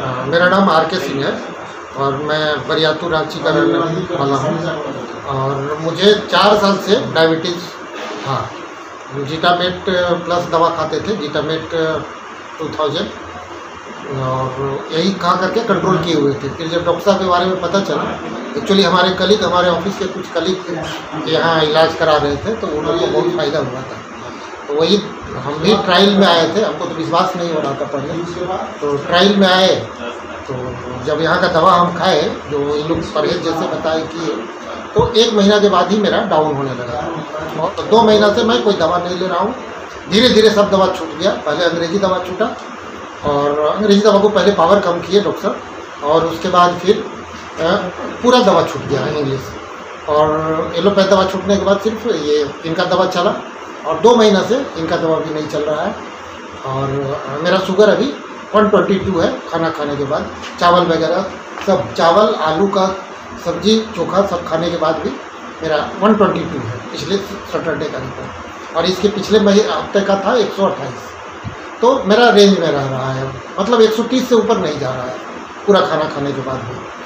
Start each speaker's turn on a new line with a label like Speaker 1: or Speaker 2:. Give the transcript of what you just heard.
Speaker 1: मेरा नाम RK सिंह है और मैं बरियातू रांची का रहने वाला हूँ। और मुझे 4 साल से डायबिटीज़ था। जीटामेट प्लस दवा खाते थे, जीटामेट 2000, और यही खा करके कंट्रोल किए हुए थे। फिर जब डॉक्टर साहब के बारे में पता चला, एक्चुअली हमारे ऑफिस के कुछ कलीग यहाँ इलाज करा रहे थे, तो उन लोगों को बहुत फ़ायदा हुआ था। तो वही हम भी ट्रायल में आए थे, हमको तो विश्वास नहीं हो रहा था पहले, तो ट्रायल में आए। तो जब यहाँ का दवा हम खाए, जो ये लोग परहेज जैसे बताए कि, तो 1 महीना के बाद ही मेरा डाउन होने लगा। और 2 महीना से मैं कोई दवा नहीं ले रहा हूँ। धीरे धीरे सब दवा छूट गया। पहले अंग्रेज़ी दवा छूटा, और अंग्रेज़ी दवा को पहले पावर कम किए डॉक्टर, और उसके बाद फिर पूरा दवा छूट गया इंग्लिश। और एलोपैथ दवा छूटने के बाद सिर्फ ये इनका दवा चला, और 2 महीना से इनका दवा भी नहीं चल रहा है। और मेरा शुगर अभी 122 है। खाना खाने के बाद चावल वगैरह सब, चावल आलू का सब्जी चोखा सब खाने के बाद भी मेरा 122 है, पिछले सैटरडे का रिपोर्ट। और इसके पिछले हफ्ते का था 128। तो मेरा रेंज में रह रहा है, मतलब 130 से ऊपर नहीं जा रहा है पूरा खाना खाने के बाद भी।